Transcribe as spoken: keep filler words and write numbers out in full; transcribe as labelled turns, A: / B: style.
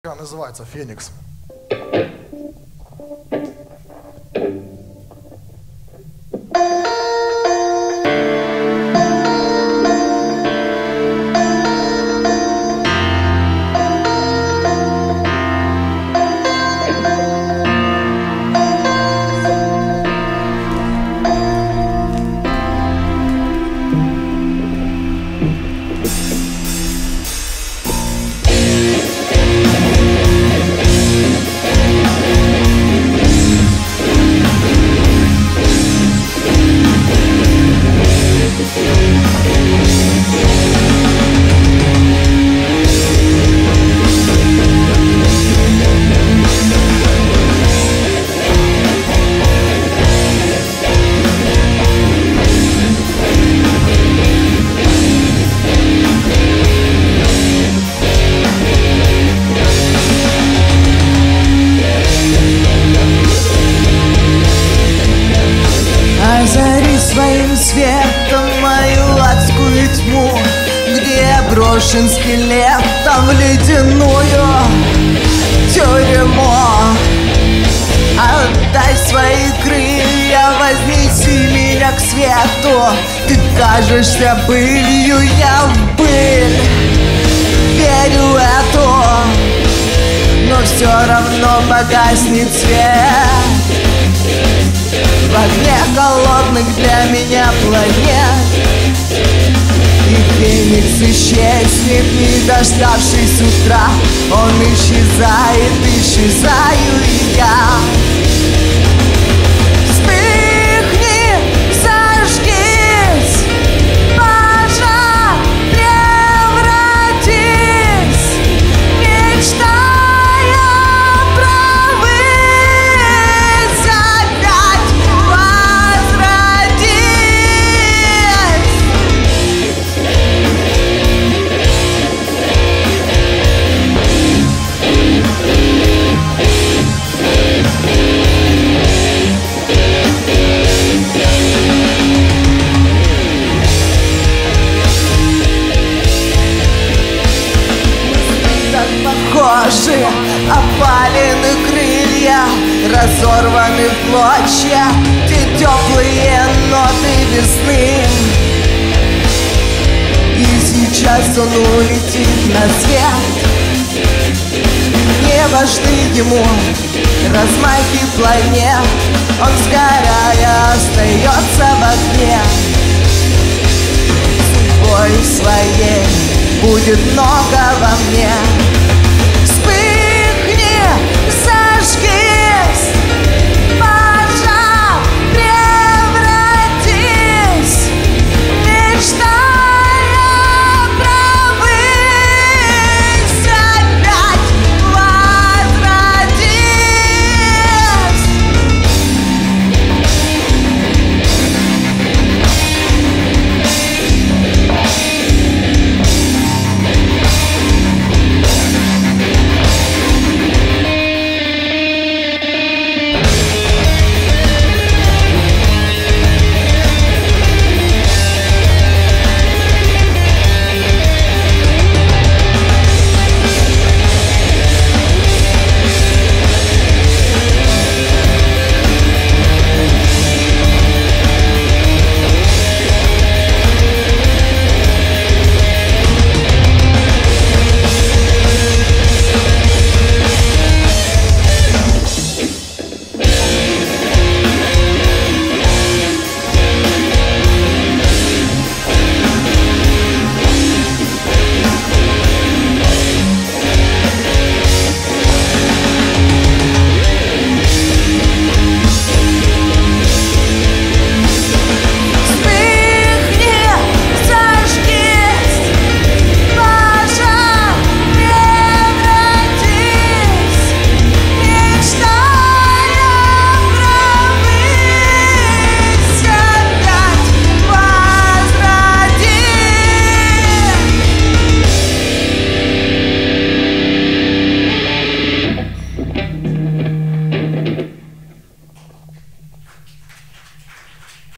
A: Трека называется «Феникс».
B: Озари своим светом мою адскую тьму, где брошен скелетом в ледяную тюрьму. Отдай свои крылья, вознеси меня к свету. Ты кажешься былью, я в быль верю эту, но все равно погаснет свет в огне холодных для меня планет. И феникс исчезнет, не дождавшись утра. Он исчезает, исчезаю и я. Вспыхни, зажгись, пожар, превратись, мечтая провыть, опять возродись. Похожи, опалены крылья, разорваны в клочья те теплые ноты весны. И сейчас он улетит на свет. Не важны ему размахи планет, он сгорая остается в огне. Судьбой своей будет много во мне.